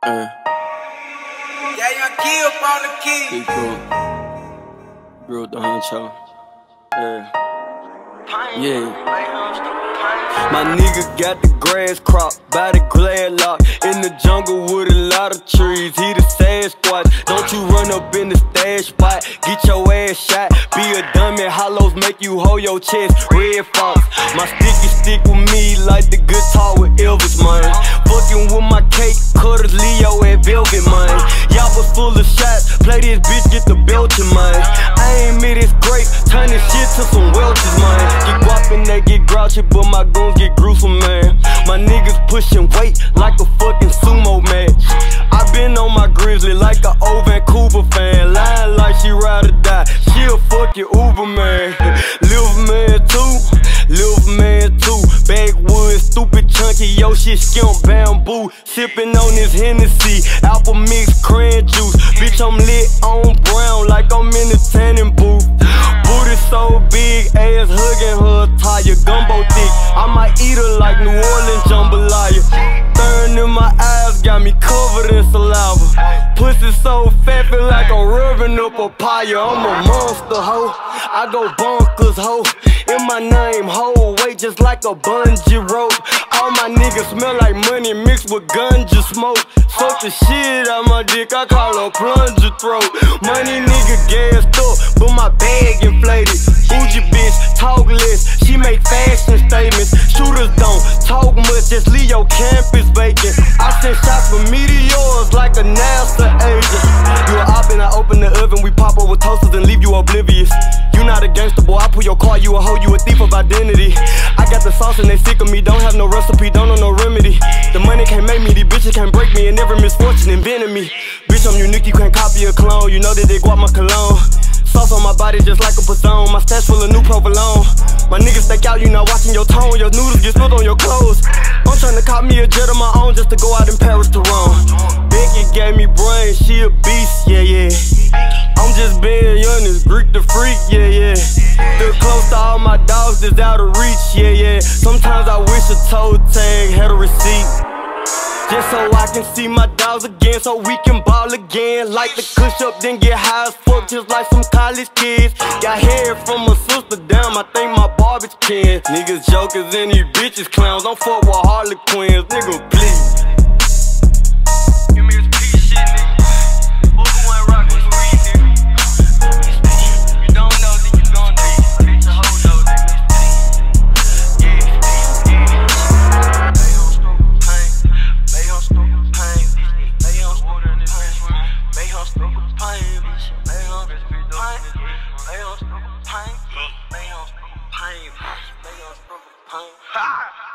Yeah, young kid up on the key. Big bro. Bro, the honcho. My nigga got the grass crop by the Gladlock. In the jungle with a lot of trees, he the Sasquatch. Don't you run up in the stash spot, get your ass shot. Be a dummy, hollows make you hold your chest. Red Fox, my sticky stick with me like the guitar with Elvis, man. Fucking with my cake cutters, Leo and Velvet, man. Y'all was full of shots, play this bitch, get the belching, man. I ain't made this great, turn this shit to some Welch's, man. Get guappin', they get grouchy, but my goons get gruesome, man. My niggas pushing weight like a fucking sumo match. I been on my grizzly like a old Vancouver fan. Lying like she ride or die, she a fucking Uber, man. Live man too, live man too. Backwoods, stupid chunky, yo shit skimp bamboo. Sippin' on this Hennessy, apple mix, cran juice. Bitch, I'm lit on brown like I'm in the tanning booth. Booty so big, ass hugging her tire. Gumbo thick, I might eat her like New Orleans jambalaya. Thorn in my eyes got me covered in saliva. Pussy so fat, feel like I'm rubbing up a papaya. I'm a monster, ho, I go bonkers, ho. In my name, ho, weight just like a bungee rope. All my niggas smell like money mixed with ganja smoke. Soak the shit out my dick, I call her plunger throat. Money nigga gassed up, but my bag inflated. Bougie bitch, talk less, she make fashion statements. Shooters don't talk much, just leave your campus vacant. I send shots for meteors like a NASA agent. You a op and I open the oven, we pop over toasters and leave you oblivious. You not a gangster boy, I pull your car, you a hoe, you a thief of identity. I got the sauce and they sick of me, don't have no recipe, don't know no remedy. The money can't make me, these bitches can't break me, and every misfortune invented me. Bitch, I'm unique, you can't copy a clone, you know that they guap my cologne. Sauce on my body just like a Patron, my stash full of new provolone. My niggas stake out, you not watching your tone, your noodles get spilled on your clothes. I'm trying to cop me a jet of my own just to go out in Paris to Rome. Becky gave me brains, she a beast, yeah, yeah. I'm just being young, this Greek the freak, yeah, yeah. Still close to all my dogs that's out of reach, yeah, yeah. Sometimes I wish a toe tag had a receipt, just so I can see my dogs again, so we can ball again. Light the kush up, then get high as fuck, just like some college kids. Got hair from a sister, damn, I think my barbage can. Niggas jokers and these bitches clowns, don't fuck with Harlequins, nigga, please. Give me this piece shit, nigga. Who ain't rockin' with me, nigga? You don't know, then you gon' know. Bitch, a hoe know, nigga. Yeah. They on stupid pain. They on stupid pain. They on stupid pain. They on stupid pain. They on stupid pain. They on stupid pain. They on stupid pain. Ha!